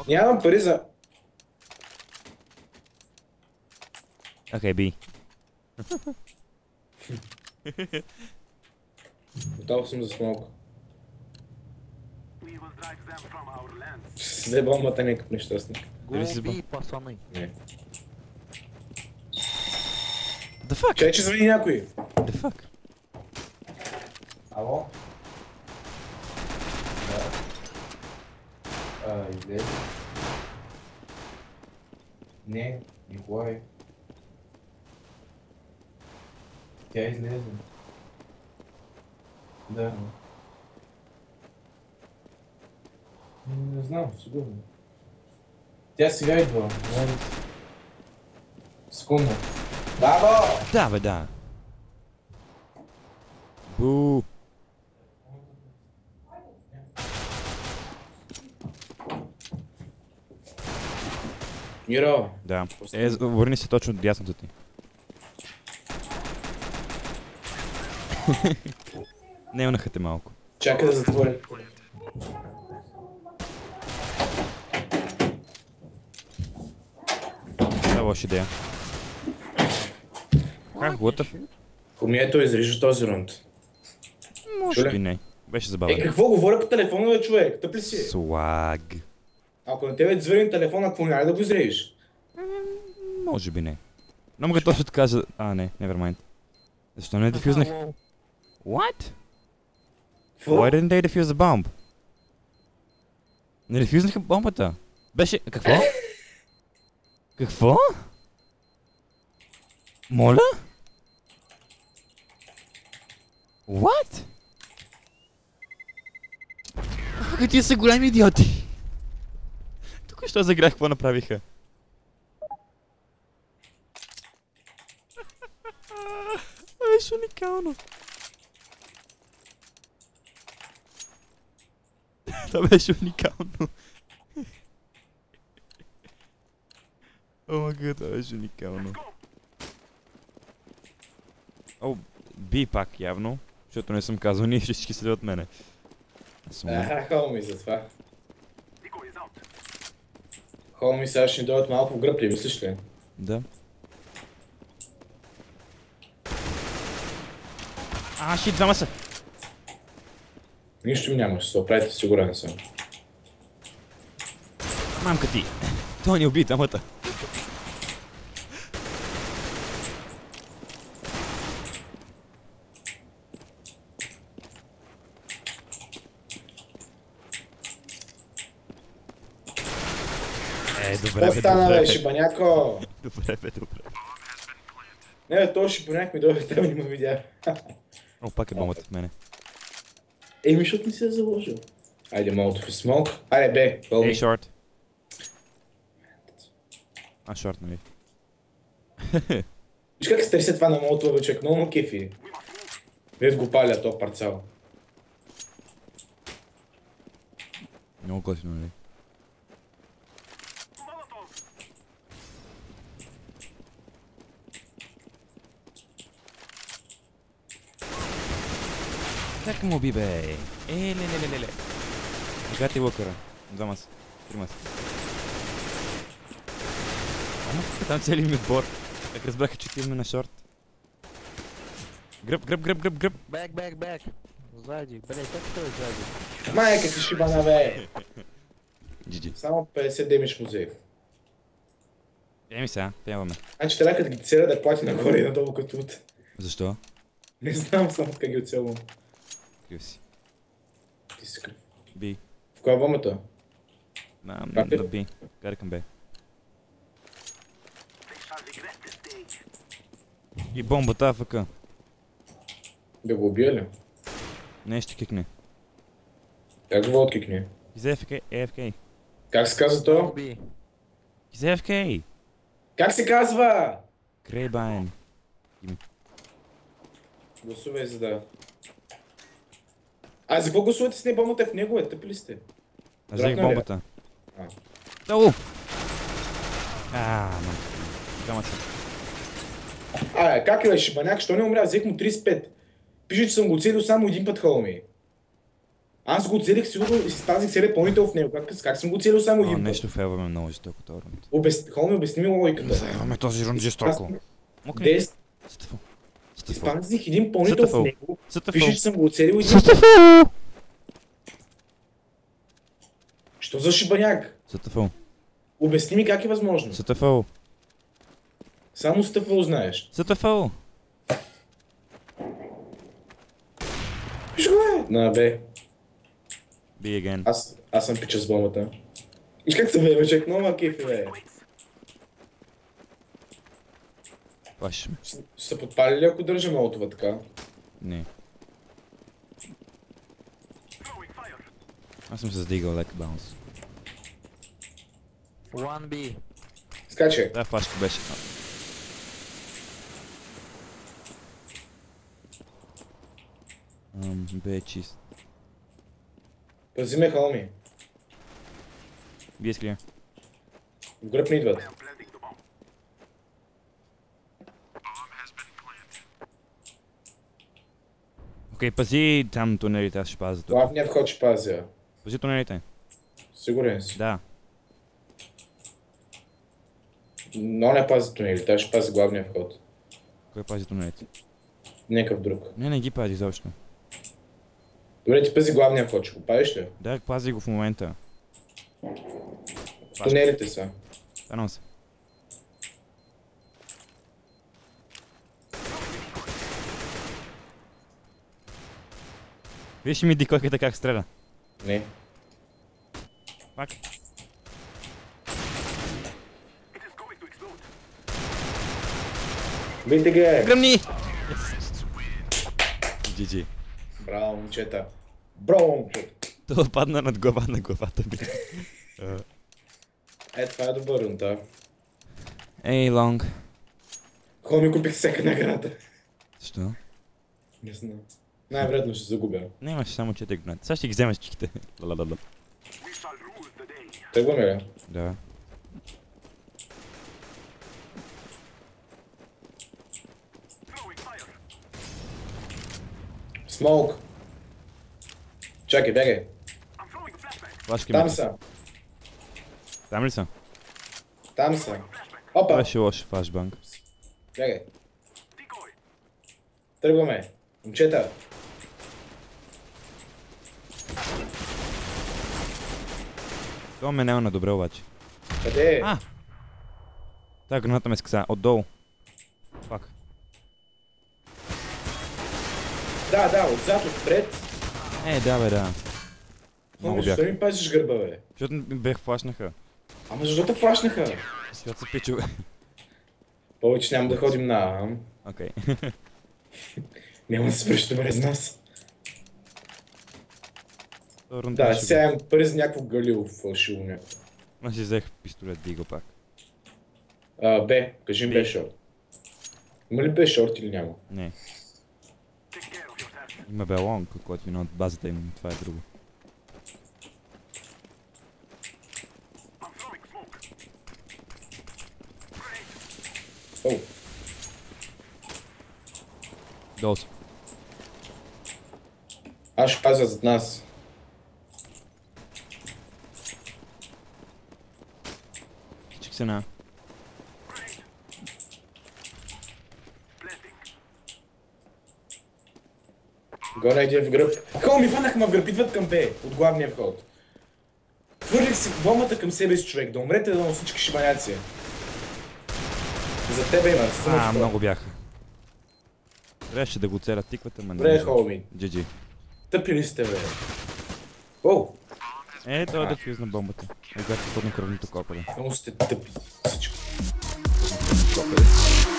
Нямам пари за... Окей, би. Готов съм за смок. Взе бомбата някакъв нещастник. Глуби, пацани. Не. The fuck? Чай, че звъни някой. The fuck? Ало? Да. Излезе. Не, Николай. Тя излезе. Да. Не знам, сигурно. Тя сега идва. Секунда. Бабо! Да, бе, да. Бу. Миро! Да. Върни се точно от дясното ти. Не, унахате малко. Чакай да затворя. Това е лоша идея. Как, what the fuck? Ами ето изрежа този рунд. Може би не. Беше забавен. Какво говоря по телефона, бе, човек? Тъп ли си? Слаг. Ако на тебе звъни телефона, какво няма да го изрежеш? Може би не. Но мога точно да кажа... не, nevermind. Защо не дефюзнах? What? Why didn't they defuse the bomb? Не дефюзнаха бомбата. Беше... Какво? Какво? Моля? What? Тия са големи идиоти. Тук що загрях, какво направиха? Беше уникално. Това беше уникално. О, май гад, това беше уникално. О, би пак явно, защото не съм казал, ние всички следват мене. Холми за това. Холми сега ще ни дойдат малко в гръб ли, мислиш ли? Да. Шит, двама са. Нищо ми няма, ще се оправите, сигурен съм. Мамка ти. Той ни уби тамата. Добре, Какво стана, бе, шибаняко? Добре, добре. Не, бе, този шибаняк ми дойде, там не ме видя. О, пак е бомбата в мене. Еми, защото не си я заложил. Айде, молотов и смок. Айде, бе, бълми. Ей, шорт. Шорт, нали? Виж как се търся това на молотова, човек, много кефи. Вие го паля, то парцал. Много готино, нали? Как му би, бе? Ле. Сега ти лъкъра. Двама са. Трима са. Ама там цели ми отбор. Как разбраха, че ти имаме на шорт. Гръб. Бек. Сзади, блядь, как той сзади? Майка ти шибана, бе. GG. Само 50 демиш му взех. Еми сега, пяваме. Значи трябва като ги цера да плати нагоре и надолу като от. Защо? Не знам само така ги оцелвам. Какъв си? Ти си къв. Би. В коя е бомбата? На Папи? Би. Кари към Б. И бомбата АФК. Да го убия ли? Не, ще кикне. Как го откикне? He's AFK. Как се казва то? Глуби. He's AFK. Как се казва? Крейбайн. Гласувай за да... А за какво гласувате с не бомбата в него, е? Тъпи ли сте? Взех бомбата. А. Долу! Мам. Двама са. Как е, шибаняк, що не умря? Взех му 35. Пише, че съм го целил само един път, холми. Аз го целих сигурно и си спазих целият пълнител в него. Как съм го целил само един път? Нещо фейлваме много жестоко този рунд. Хоми, обясни ми логиката. Фейлваме този рунд жестоко. Мокни. 10. Стефо. Изпазих един пълнител в него. Пише, че съм го оцелил един път. Що за шибаняк? Стефо. Обясни ми как е възможно. Стефо. Само Стефо знаеш. Стефо. Виж го бе. На бе. Be again. Аз съм пича с бомбата. Виж как се бе, човек, много ма кефи бе. Плашиш ме. Ще се подпали ли ако държа молотова така? Не. Аз съм се сдигал лек баунс. 1B. Скачай. Да, флашка беше. Бе е чист. Пази ме, Хоми. Бие с клия. В гръб не идват. Окей, пази там тунелите, аз ще пазя тук. Главният вход ще пазя. Пази тунелите. Сигурен си. Да. Но не пази тунелите, аз ще пази главния вход. Кой пази тунелите? Някакъв друг. Не ги пази изобщо. Добре, ти пази главния вход, ще го пазиш ли? Да, пази го в момента. Тунелите са. Станал се. Виж ми дикойката как стреля. Не. Пак. Бийте ги! Гръмни! GG. Браво, момчета. Браво, момчета. Това падна над главата ми. Това е добър рунт, а. Ей, лонг. Хоми купих всяка награда. Защо? Не знам. Най-вредно ще загубя. Не имаш само 4 гранати. Сега ще ги вземеш чиките. Ла-ла-ла-ла. Тръгваме ли? Да. Смоук. Чакай, бегай. Флашки Там ме. са. Там ли са? Там са. Това Опа. беше лош флашбанк. Бегай. Тръгваме. Момчета. Това ме няма на добре обаче. Къде е? А! Та граната ме скъса. Отдолу. Пак. Да, отзад, отпред. Да бе, да. Много Хоми, бях. защо ми пазиш гърба, бе? Защото ми бех флашнаха. Ама защо те флашнаха? Защото се пичове. Повече няма да ходим на... Окей. Няма да се връща добре с нас. Второ Да, ще сега имам пари за някакво галило фалшиво някакво. Аз си взех пистолет Диго пак. Бе, кажи ми бе шорт. Има ли бе шорт или няма? Не. Има бе лонг, който вина от базата им, това е друго. Оу. Долу са. Аз ще пазя зад нас. Кичих се на. Горе иде в гръб. Хоми, фанахме в гръб, идват към Б, от главния вход. Хвърлих си бомбата към себе си, човек, да умрете да всички шибаняци. За тебе има, Много бяха. Трябваше да го целя тиквата, ма не. Добре, Хоми. GG. Тъпи ли сте, бе? Оу! Това е дефюзна бомбата. Когато подна кръвното копеле. Много сте тъпи всичко. Копеле.